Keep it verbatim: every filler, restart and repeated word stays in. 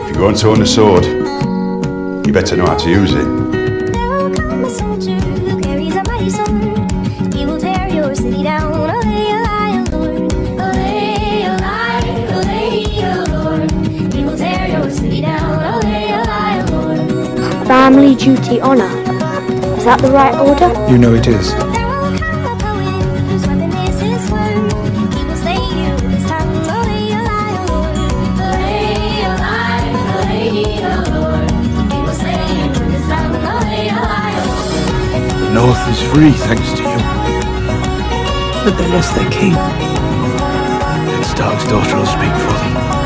If you're going to own a sword, you better know how to use it. Now come a soldier who carries a mighty sword. He will tear your city down. Olay, olay, O Lord. Olay, olay, olay, O Lord. He will tear your city down. Olay, olay, O Lord. Family, duty, honour. Is that the right order? You know it is. There will come a poet whose weapon is his word. He will slay you with his tongue. Olay, olay, O Lord. Olay, olay, olay, O Lord. He will slay you with his tongue. Olay, olay, O Lord. The North is free thanks to you. But they lost their king. And Stark's daughter will speak for them.